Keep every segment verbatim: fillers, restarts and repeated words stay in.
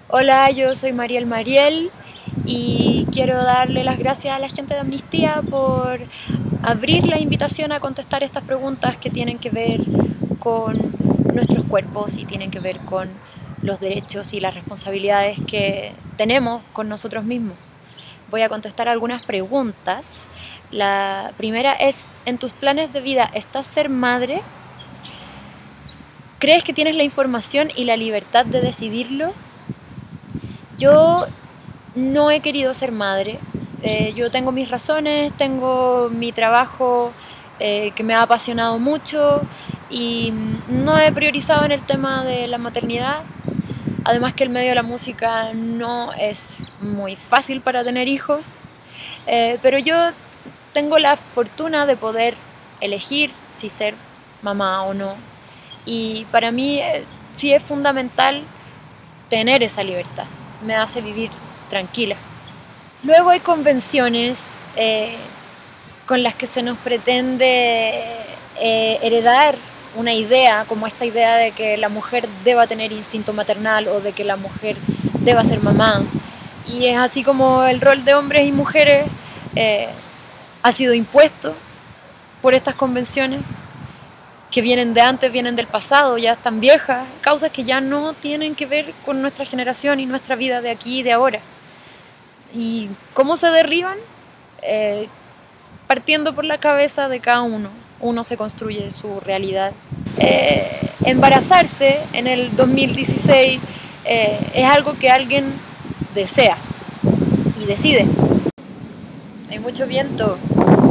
Hola, yo soy Mariel Mariel y quiero darle las gracias a la gente de Amnistía por abrir la invitación a contestar estas preguntas que tienen que ver con nuestros cuerpos y tienen que ver con los derechos y las responsabilidades que tenemos con nosotros mismos. Voy a contestar algunas preguntas. La primera es, ¿en tus planes de vida está ser madre? ¿Crees que tienes la información y la libertad de decidirlo? Yo no he querido ser madre. Eh, yo tengo mis razones, tengo mi trabajo eh, que me ha apasionado mucho y no he priorizado en el tema de la maternidad. Además que el medio de la música no es muy fácil para tener hijos, eh, pero yo tengo la fortuna de poder elegir si ser mamá o no. Y para mí eh, sí es fundamental tener esa libertad. Me hace vivir tranquila. Luego hay convenciones eh, con las que se nos pretende eh, heredar una idea, como esta idea de que la mujer deba tener instinto maternal o de que la mujer deba ser mamá. Y es así como el rol de hombres y mujeres eh, ha sido impuesto por estas convenciones que vienen de antes, vienen del pasado, ya están viejas, causas que ya no tienen que ver con nuestra generación y nuestra vida de aquí y de ahora. ¿Y cómo se derriban? Eh, partiendo por la cabeza de cada uno. Uno se construye su realidad. Eh, embarazarse en el dos mil dieciséis eh, es algo que alguien desea y decide. Hay mucho viento.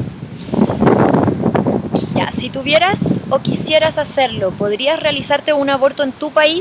Ya, si tuvieras o quisieras hacerlo, ¿podrías realizarte un aborto en tu país?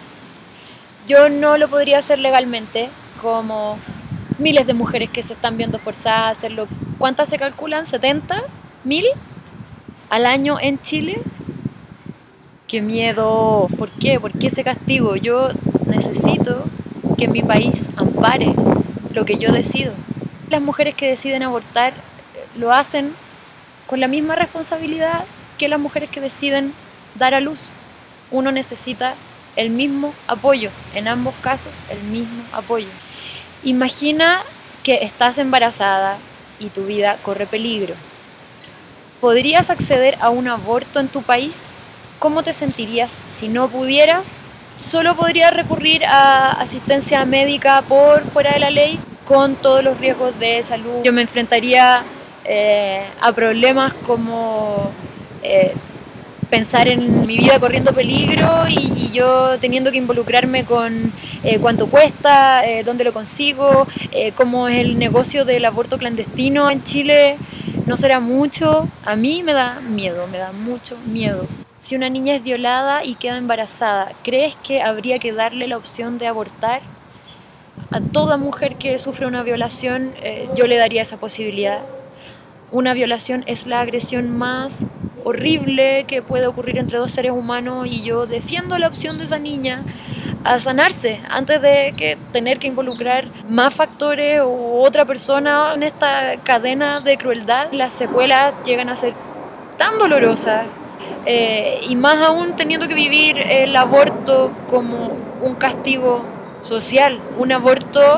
Yo no lo podría hacer legalmente, como miles de mujeres que se están viendo forzadas a hacerlo. ¿Cuántas se calculan? ¿setenta mil al año en Chile? ¡Qué miedo! ¿Por qué? ¿Por qué ese castigo? Yo necesito que mi país ampare lo que yo decido. Las mujeres que deciden abortar lo hacen con la misma responsabilidad que las mujeres que deciden dar a luz. Uno necesita el mismo apoyo, en ambos casos el mismo apoyo. Imagina que estás embarazada y tu vida corre peligro. ¿Podrías acceder a un aborto en tu país? ¿Cómo te sentirías si no pudieras? Solo podrías recurrir a asistencia médica por fuera de la ley con todos los riesgos de salud. Yo me enfrentaría eh, a problemas como eh, pensar en mi vida corriendo peligro y, y yo teniendo que involucrarme con eh, cuánto cuesta, eh, dónde lo consigo, eh, cómo es el negocio del aborto clandestino en Chile. No será mucho. A mí me da miedo, me da mucho miedo. Si una niña es violada y queda embarazada, ¿crees que habría que darle la opción de abortar? A toda mujer que sufre una violación, eh, yo le daría esa posibilidad. Una violación es la agresión más horrible que puede ocurrir entre dos seres humanos y yo defiendo la opción de esa niña a sanarse antes de que tener que involucrar más factores o otra persona en esta cadena de crueldad. Las secuelas llegan a ser tan dolorosas eh, y más aún teniendo que vivir el aborto como un castigo social. Un aborto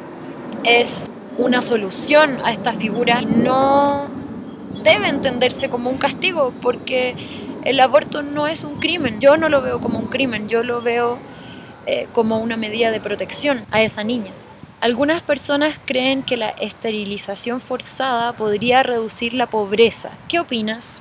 es una solución a esta figura y no debe entenderse como un castigo porque el aborto no es un crimen. Yo no lo veo como un crimen, yo lo veo eh, como una medida de protección a esa niña. Algunas personas creen que la esterilización forzada podría reducir la pobreza. ¿Qué opinas?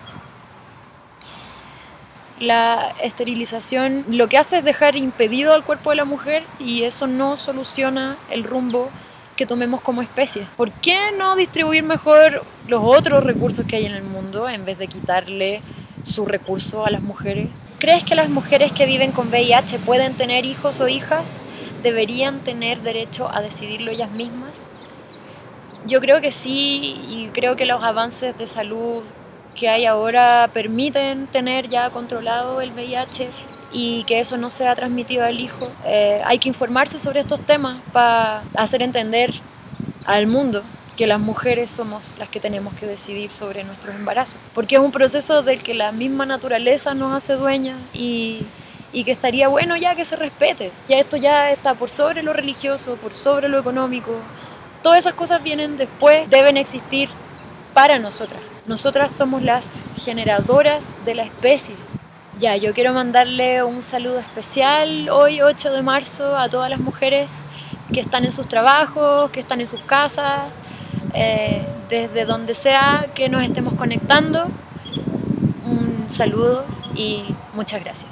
La esterilización lo que hace es dejar impedido al cuerpo de la mujer y eso no soluciona el rumbo que tomemos como especie. ¿Por qué no distribuir mejor los otros recursos que hay en el mundo en vez de quitarle su recurso a las mujeres? ¿Crees que las mujeres que viven con V I H pueden tener hijos o hijas? ¿Deberían tener derecho a decidirlo ellas mismas? Yo creo que sí, y creo que los avances de salud que hay ahora permiten tener ya controlado el V I H y que eso no sea transmitido al hijo. Eh, hay que informarse sobre estos temas para hacer entender al mundo que las mujeres somos las que tenemos que decidir sobre nuestros embarazos, porque es un proceso del que la misma naturaleza nos hace dueñas y, y que estaría bueno ya que se respete. Ya esto ya está por sobre lo religioso, por sobre lo económico. Todas esas cosas vienen después, deben existir para nosotras. Nosotras somos las generadoras de la especie. Ya, yo quiero mandarle un saludo especial hoy, ocho de marzo, a todas las mujeres que están en sus trabajos, que están en sus casas, eh, desde donde sea que nos estemos conectando. Un saludo y muchas gracias.